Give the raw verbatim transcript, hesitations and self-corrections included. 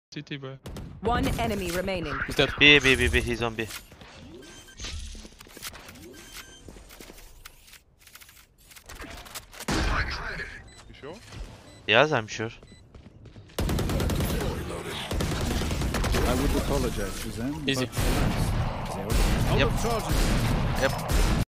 C T, bro. One enemy remaining. He's dead. B, B, B, B. He's on B. You sure? Yes, I'm sure. I would apologize to them. Easy. But... Yep. Yep. Yep.